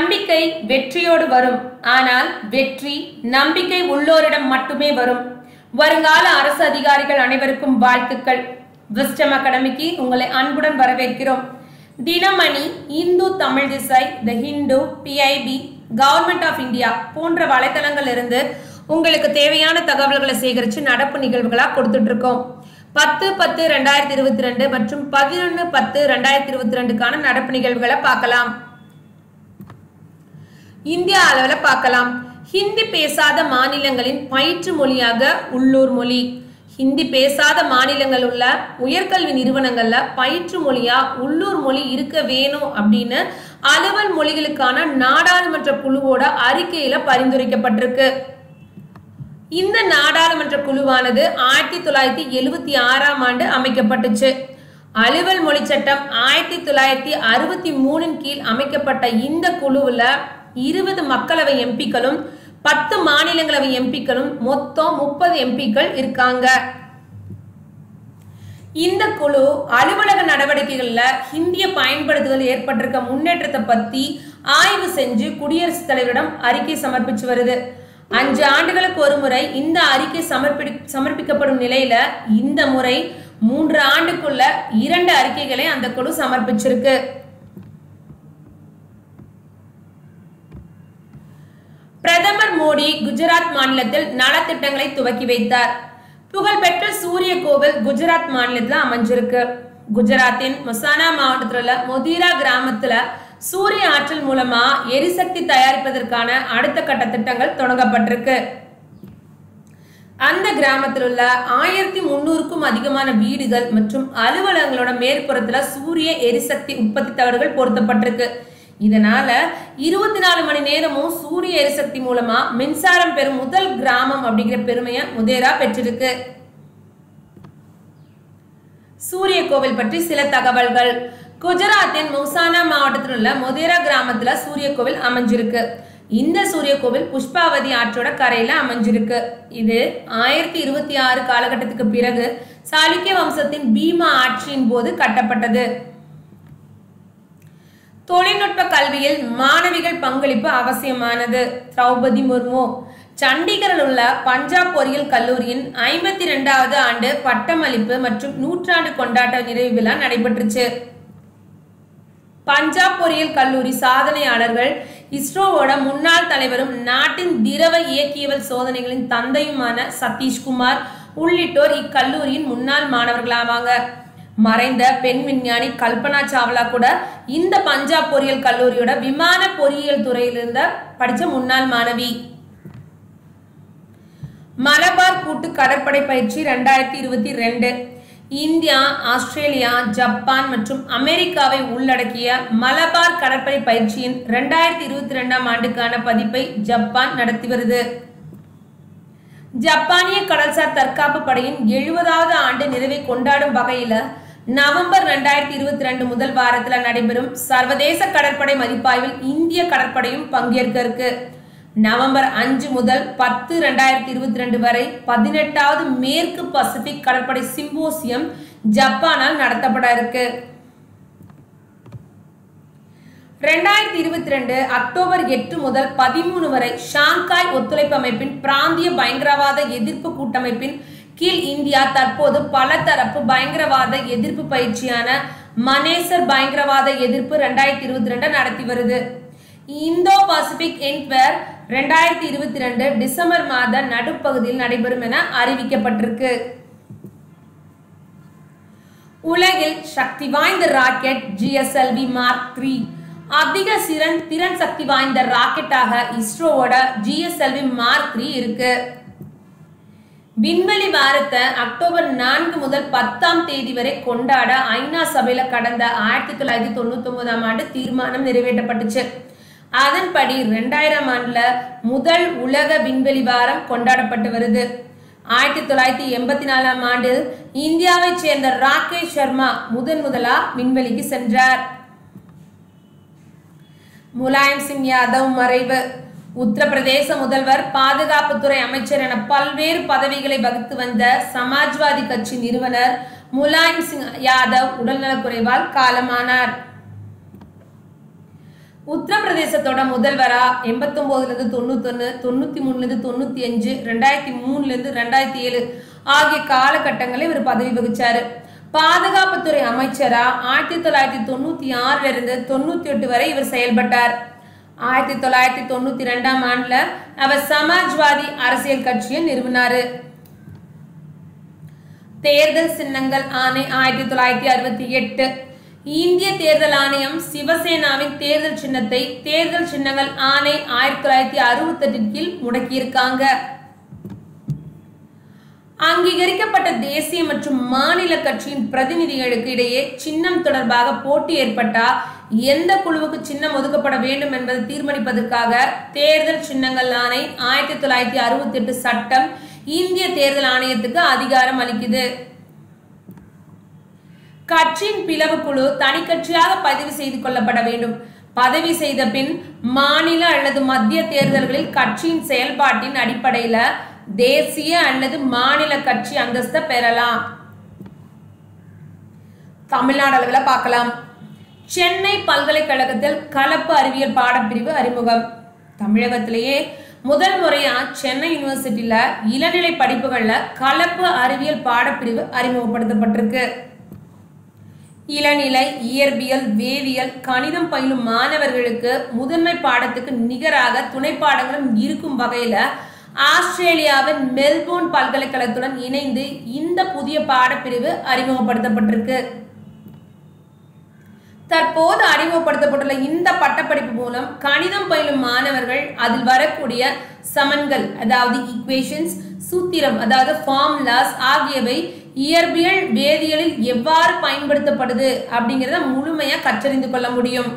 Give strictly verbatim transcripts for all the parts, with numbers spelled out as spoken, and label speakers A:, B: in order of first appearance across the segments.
A: நம்பிக்கை வெற்றியோடு வரும். ஆனால் வெற்றி நம்பிக்கை உள்ளோரிடம் மட்டுமே வரும். வருங்கால அரசு அதிகாரிகள் அனைவருக்கும் வாழ்த்துக்கள். விஸ்டம் அகாடமிக்கு உங்களை அன்புடன் வரவேற்கிறோம். Dinamani, Hindu Tamil Thisai, The Hindu, PIB, Government of India போன்ற வலைதளங்கள் இருந்து உங்களுக்கு தேவையான தகவல்களை சேகரித்து நடப்பு நிகழ்வுகளா கொடுத்துட்டு இருக்கோம். பத்து பத்து ரெண்டாயிரத்தி இருபத்தி ரெண்டு மற்றும் பதினொன்னு பத்து ரெண்டாயிரத்தி இருபத்தி ரெண்டுக்கான நடப்பு நிகழ்வுகளை பார்க்கலாம். இந்தியா அளவில் பார்க்கலாம். ஹிந்தி பேசாத மாநிலங்களின் பயிற்று மொழியாக உள்ளூர் மொழி. ஹிந்தி பேசாத மாநிலங்கள் உள்ள உயர்கல்வி நிறுவனங்கள்ல பயிற்று மொழியா உள்ளூர் மொழி இருக்க வேணும் அப்படின்னு அலுவல் மொழிகளுக்கான நாடாளுமன்ற குழுவோட அறிக்கையில பரிந்துரைக்கப்பட்டிருக்கு. இந்த நாடாளுமன்ற குழுவானது ஆயிரத்தி தொள்ளாயிரத்தி எழுபத்தி ஆறாம் ஆண்டு அமைக்கப்பட்டுச்சு. அலுவல் மொழி சட்டம் ஆயிரத்தி தொள்ளாயிரத்தி அறுபத்தி மூணின் கீழ் அமைக்கப்பட்ட இந்த குழுவுல இருபது மக்களவை எம்பிக்களும் பத்து மாநிலங்களவை எம்பிக்களும் மொத்தம் முப்பது எம்பிக்கள் இருக்காங்க. இந்த குழு அலுவலக நடவடிக்கைகள்ல ஹிந்திய பயன்படுத்துதல் ஏற்பட்டிருக்க முன்னேற்றத்தை பத்தி ஆய்வு செஞ்சு குடியரசுத் தலைவரிடம் அறிக்கை சமர்ப்பிச்சு வருது. அஞ்சு ஆண்டுகளுக்கு ஒரு முறை இந்த அறிக்கை சமர்ப்பி சமர்ப்பிக்கப்படும் நிலையில இந்த முறை மூன்று ஆண்டுக்குள்ள இரண்டு அறிக்கைகளை அந்த குழு சமர்ப்பிச்சிருக்கு. பிரதமர் மோடி குஜராத் மாநிலத்தில் நலத்திட்டங்களை துவக்கி வைத்தார். புகழ்பெற்ற சூரிய கோவில் குஜராத் மாநிலத்தில் அமைஞ்சிருக்கு. குஜராத்தின் மொசானா மாவட்டத்துல மொதீரா கிராமத்துல சூரிய ஆற்றல் மூலமா எரிசக்தி தயாரிப்பதற்கான அடுத்த கட்ட திட்டங்கள் தொடங்கப்பட்டிருக்கு. அந்த கிராமத்தில் உள்ள ஆயிரத்தி முன்னூறுக்கும் அதிகமான வீடுகள் மற்றும் அலுவலகங்களோட மேற்புறத்துல சூரிய எரிசக்தி உற்பத்தி தகடுகள் பொருத்தப்பட்டிருக்கு. இதனால இருபத்தி நாலு மணி நேரமும் சூரிய எரிசக்தி மூலமா மின்சாரம் பெறும் முதல் கிராமம் அப்படிங்கிற பெருமையை மொதேரா பெற்றிருக்கு. சூரிய கோவில் பற்றி சில தகவல்கள். குஜராத்தின் மொசானா மாவட்டத்தில் உள்ள மொதேரா கிராமத்துல சூரிய கோவில் அமைஞ்சிருக்கு. இந்த சூரிய கோவில் புஷ்பாவதி ஆற்றோட கரையில அமைஞ்சிருக்கு. இது ஆயிரத்தி இருபத்தி ஆறு காலகட்டத்துக்கு பிறகு சாளுக்கிய வம்சத்தின் பீமா ஆட்சியின் போது கட்டப்பட்டது. தொழில்நுட்ப கல்வியில் மாணவிகள் பங்களிப்பு அவசியமானது. திரௌபதி முர்மு. சண்டிகரில் உள்ள பஞ்சாப் பொறியியல் கல்லூரியின் ஐம்பத்தி இரண்டாவது ஆண்டு பட்டமளிப்பு மற்றும் நூற்றாண்டு கொண்டாட்ட நிறைவு விழா நடைபெற்றுச்சு. பஞ்சாப் பொறியியல் கல்லூரி சாதனையாளர்கள் இஸ்ரோவோட முன்னாள் தலைவரும் நாட்டின் திரவ இயக்கியவல் சோதனைகளின் தந்தையுமான சதீஷ்குமார் உள்ளிட்டோர் இக்கல்லூரியின் முன்னாள் மாணவர்களாவாங்க. மறைந்த பெண் விஞ்ஞானி கல்பனா சாவ்லா கூட இந்த பஞ்சாப் பொறியியல் கல்லூரியோட விமான பொறியியல் துறையிலிருந்த படிச்ச முன்னாள் மாணவி. மலபார் கூட்டு கடற்படை பயிற்சி இரண்டாயிரத்தி இருபத்தி ரெண்டு. இந்தியா, ஆஸ்திரேலியா, ஜப்பான் மற்றும் அமெரிக்காவை உள்ளடக்கிய மலபார் கடற்படை பயிற்சியின் இரண்டாயிரத்தி இருபத்தி ரெண்டாம் ஆண்டுக்கான பதிப்பை ஜப்பான் நடத்தி வருது. ஜப்பானிய கடல்சார் தற்காப்பு படையின் எழுபதாவது ஆண்டு நிறைவை கொண்டாடும் வகையில நவம்பர் இரண்டாயிரத்தி இருபத்தி ரெண்டு முதல் வாரத்துல நடைபெறும் சர்வதேச கடற்படை மதிப்பாய்வில் இந்திய கடற்படையும் பங்கேற்க இருக்கு. நவம்பர் அஞ்சு முதல் பத்து ரெண்டாயிரத்தி இருபத்தி ரெண்டு வரை பதினெட்டாவது மேற்கு பசிபிக் கடற்படை சிம்போசியம் ஜப்பானால் நடத்தப்பட இருக்கு. ரெண்டாயிரத்தி இருபத்தி ரெண்டு அக்டோபர் எட்டு முதல் பதிமூணு வரை ஷாங்காய் ஒத்துழைப்பு அமைப்பின் பிராந்திய பயங்கரவாத எதிர்ப்பு கூட்டமைப்பின் கீழ் இந்தியா தற்போது பல தரப்பு பயங்கரவாத எதிர்ப்பு பயிற்சியான மனேசர் பயங்கரவாத எதிர்ப்பு ரெண்டாயிரத்தி இருபத்தி ரெண்டு நடத்தி வருது. இந்தோ பசிபிக் என்ட்வேர் ரெண்டாயிரத்தி இருபத்தி ரெண்டு டிசம்பர் மாத நடுப்பகுதியில் நடைபெறும் என அறிவிக்கப்பட்டிருக்கு. உலகில் சக்தி வாய்ந்த rocket G S L V Mark three. அதிக சிறன் திறன் சக்தி வாய்ந்த ராக்கெட்டாக இஸ்ரோவோட G S L V Mark three இருக்கு. விண்வெளி வாரத்தை அக்டோபர் நான்கு முதல் பத்தாம் தேதி வரை கொண்டாட ஐநா சபையில கடந்த ஆயிரத்தி தொள்ளாயிரத்தி தொண்ணூத்தி ஒன்பதாம் ஆண்டு தீர்மானம் நிறைவேற்றப்பட்டுச்சு. அதன்படி இரண்டாயிரம் ஆண்டுல முதல் உலக விண்வெளி வாரம் கொண்டாடப்பட்டு வருது. ஆயிரத்தி தொள்ளாயிரத்தி எண்பத்தி நாலாம் ஆண்டு இந்தியாவை சேர்ந்த ராகேஷ் சர்மா முதன் முதலா விண்வெளிக்கு சென்றார். முலாயம் சிங் யாதவ் மறைவு. உத்தரப்பிரதேச முதல்வர், பாதுகாப்புத்துறை அமைச்சர் என பல்வேறு பதவிகளை வகித்து வந்த சமாஜ்வாதி கட்சி நிறுவனர் முலாயம் சிங் யாதவ் உடல்நலக்குறைவால் காலமானார். உத்தரப்பிரதேசத்தோட முதல்வரா எண்பத்தி ஒன்பதுல இருந்து தொண்ணூத்தி ஒன்னு தொண்ணூத்தி மூணுல இருந்து தொண்ணூத்தி அஞ்சு ரெண்டாயிரத்தி மூணுல இருந்து ரெண்டாயிரத்தி ஏழு ஆகிய காலகட்டங்களில் இவர் பதவி வகிச்சாரு. பாதுகாப்புத்துறை அமைச்சரா ஆயிரத்தி தொள்ளாயிரத்தி தொண்ணூத்தி ஆறுல இருந்து தொண்ணூத்தி எட்டு வரை இவர் செயல்பட்டார். ஆயிரத்தி தொள்ளாயிரத்தி தொண்ணூத்தி ரெண்டாம் ஆண்டுல அவர் சமாஜ்வாதி அரசியல் கட்சியை நிறுவினாரு. தேர்தல் சின்னங்கள் ஆணை ஆயிரத்தி தொள்ளாயிரத்தி அறுபத்தி எட்டு. இந்திய தேர்தல் ஆணையம் சிவசேனாவின் தேர்தல் சின்னத்தை தேர்தல் சின்னங்கள் ஆணை ஆயிரத்தி தொள்ளாயிரத்தி அறுபத்தி எட்டின் கீழ் முடக்கியிருக்காங்க. அங்கீகரிக்கப்பட்ட தேசிய மற்றும் மாநில கட்சியின் பிரதிநிதிகளுக்கு இடையே சின்னம் தொடர்பாக போட்டி ஏற்பட்டா எந்த குழுவுக்கு சின்னம் ஒதுக்கப்பட வேண்டும் என்பதை தீர்மானிப்பதற்காக தேர்தல் சின்னங்கள் ஆணை ஆயிரத்தி தொள்ளாயிரத்தி அறுபத்தி எட்டு சட்டம் இந்திய தேர்தல் ஆணையத்துக்கு அதிகாரம் அளிக்குது. கட்சியின் பிளவு குழு தனி கட்சியாக பதிவு செய்து கொள்ளப்பட வேண்டும். பதவி செய்த பின் மாநில அல்லது மத்திய தேர்தல்களில் கட்சியின் செயல்பாட்டின் அடிப்படையில தேசிய அல்லது மாநில கட்சி அந்தஸ்தை பெறலாம். தமிழ்நாடு அளவில் பார்க்கலாம். சென்னை பல்கலைக்கழகத்தில் கலப்பு அறிவியல் பாடப்பிரிவு அறிமுகம். தமிழகத்திலேயே முதல் முறையா சென்னை யூனிவர்சிட்டியில இளநிலை படிப்புகள்ல கலப்பு அறிவியல் பாடப்பிரிவு அறிமுகப்படுத்தப்பட்டிருக்கு. இளநிலை இயற்பியல் வேதியியல் கணிதம் பயிலும் மாணவர்களுக்கு முதன்மை பாடத்துக்கு நிகராக துணை பாடங்களும் இருக்கும் வகையில ஆஸ்திரேலியாவின் மெல்போர்ன் பல்கலைக்கழகத்துடன் இணைந்து இந்த புதிய பாடப்பிரிவு அறிமுகப்படுத்தப்பட்டிருக்கு. தற்போது அறிமுகப்படுத்தப்பட்டுள்ள இந்த பட்டப்படிப்பு மூலம் கணிதம் பயிலும் மாணவர்கள் அதில் வரக்கூடிய சமன்கள் அதாவது ஈக்குவேஷன்ஸ், சூத்திரம் அதாவது ஃபார்முலாஸ் ஆகியவை இயற்பியல் வேதியியலில் எவ்வாறு பயன்படுத்தப்படுது அப்படிங்கிறத முழுமையா கற்றறிந்து கொள்ள முடியும்.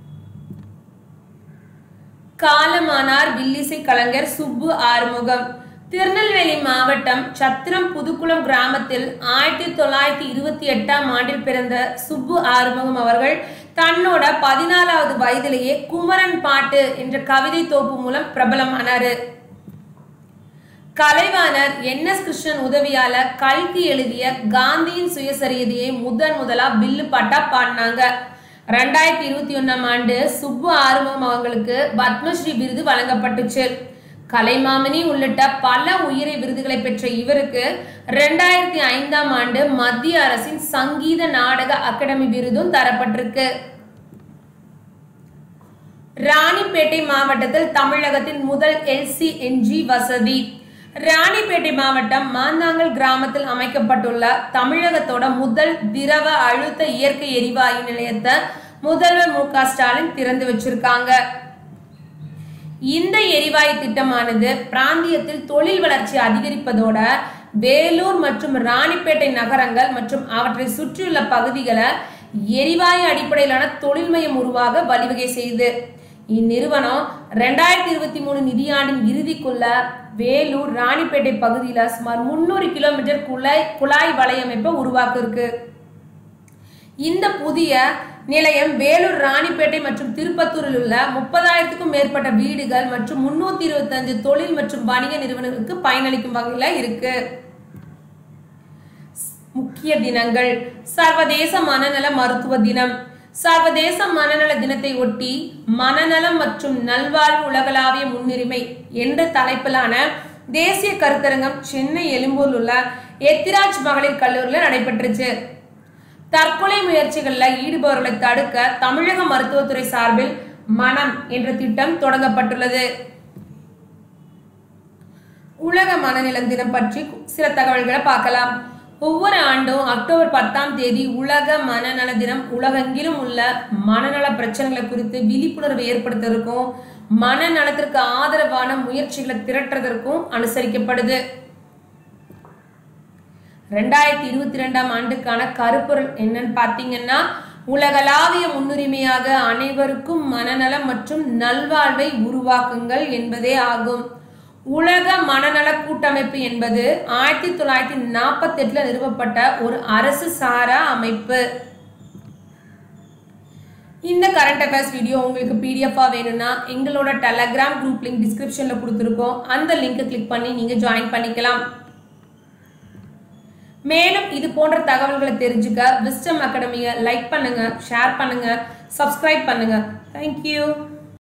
A: காலமானார் வில்லிசை கலைஞர் சுப்பு ஆறுமுகம். திருநெல்வேலி மாவட்டம் சத்திரம் புதுக்குளம் கிராமத்தில் ஆயிரத்தி தொள்ளாயிரத்தி இருபத்தி எட்டாம் ஆண்டில் பிறந்த சுப்பு ஆறுமுகம் அவர்கள் தன்னோட பதினாலாவது வயதிலேயே குமரன் பாட்டு என்ற கவிதை தொகுப்பு மூலம் பிரபலமானாரு. கலைவாணர் என் எஸ் கிருஷ்ணன் உதவியால கல்கி எழுதிய காந்தியின் சுயசரிதையை முதன் முதலா வில்லு பாட்டா பாடினாங்க. ரெண்டாயிரத்தி இருபத்தி ஒன்னாம் ஆண்டு சுப்பு ஆறுமுகம் அவங்களுக்கு பத்மஸ்ரீ விருது வழங்கப்பட்டுச்சு. கலைமாமணி உள்ளிட்ட பல உயரிய விருதுகளை பெற்ற இவருக்கு ரெண்டாயிரத்தி ஐந்தாம் ஆண்டு மத்திய அரசின் சங்கீத நாடக அகாடமி விருதும் தரப்பட்டிருக்கு. ராணிப்பேட்டை மாவட்டத்தில் தமிழகத்தின் முதல் எல் சி என் ஜி வசதி. ராணிப்பேட்டை மாவட்டம் மாந்தாங்கல் கிராமத்தில் அமைக்கப்பட்டுள்ள தமிழகத்தோட முதல் திரவ அழுத்த இயற்கை எரிவாயு நிலையத்தை முதல்வர் மு க ஸ்டாலின் திறந்து வச்சிருக்காங்க. இந்த எரிவாயு திட்டமானது பிராந்தியத்தில் தொழில் வளர்ச்சி அதிகரிப்பதோட வேலூர் மற்றும் ராணிப்பேட்டை நகரங்கள் மற்றும் அவற்றை சுற்றியுள்ள பகுதிகளை எரிவாயு அடிப்படையிலான தொழில் மையம் உருவாக வழிவகை செய்து இந்நிறுவனம் ரெண்டாயிரத்தி இருபத்தி மூணு நிதியாண்டின் இறுதிக்குள்ள வேலூர் ராணிப்பேட்டை பகுதியில சுமார் முன்னூறு கிலோமீட்டர் குழாய் குழாய் வலையமைப்பை உருவாக்க இருக்கு. இந்த புதிய நிலையம் வேலூர் ராணிப்பேட்டை மற்றும் திருப்பத்தூரில் உள்ள முப்பதாயிரத்துக்கும் மேற்பட்ட வீடுகள் மற்றும் முன்னூத்தி இருபத்தி அஞ்சு தொழில் மற்றும் வணிக நிறுவனங்களுக்கு பயனளிக்கும் வகையில இருக்கு. முக்கிய தினங்கள்: சர்வதேச மனநல மருத்துவ தினம். சர்வதேச மனநல தினத்தை ஒட்டி மனநலம் மற்றும் நல்வாழ்வு உலகளாவிய முன்னுரிமை என்ற தலைப்பிலான தேசிய கருத்தரங்கம் சென்னை எழும்பூரில் உள்ள எத்திராஜ் மகளிர் கல்லூரியில் நடைபெற்றுச்சு. தற்கொலை முயற்சிகளில் ஈடுபவர்களை தடுக்க தமிழக மருத்துவத்துறை சார்பில் மனம் என்ற திட்டம் தொடங்கப்பட்டுள்ளது. உலக மனநல தினம் பற்றி சில தகவல்களை பார்க்கலாம். ஒவ்வொரு ஆண்டும் அக்டோபர் பத்தாம் தேதி உலக மனநல தினம் உலகெங்கிலும் உள்ள மனநல பிரச்சனைகளை குறித்து விழிப்புணர்வு ஏற்படுத்துவதற்கும் மனநலத்திற்கு ஆதரவான முயற்சிகளை திரட்டுறதற்கும் அனுசரிக்கப்படுது. ரெண்டாயிரத்தி இருபத்தி ரெண்டாம் ஆண்டுக்கான கருப்பொருள் என்னன்னு பாத்தீங்கன்னா, உலகளாவிய முன்னுரிமையாக அனைவருக்கும் மனநலம் மற்றும் நல்வாழ்வை உருவாக்குங்கள் என்பதே ஆகும். உலக மனநல கூட்டமைப்பு என்பது ஆயிரத்தி தொள்ளாயிரத்தி நாற்பத்தி எட்டுல நிறுவப்பட்ட ஒரு அரசு சாரா அமைப்பு. இந்த கரண்ட் அஃபேர்ஸ் வீடியோ உங்களுக்கு பிடிஎஃபா வேணும்னா எங்களோட டெலகிராம் குரூப் லிங்க் டிஸ்கிரிப்ஷன்ல கொடுத்துருக்கோம். அந்த லிங்கை கிளிக் பண்ணி நீங்க ஜாயின் பண்ணிக்கலாம். மேலும் இது போன்ற தகவல்களை தெரிஞ்சுக்க விஸ்டம் அகாடமியை லைக் பண்ணுங்க, ஷேர் பண்ணுங்க, சப்ஸ்கிரைப் பண்ணுங்க. Thank you.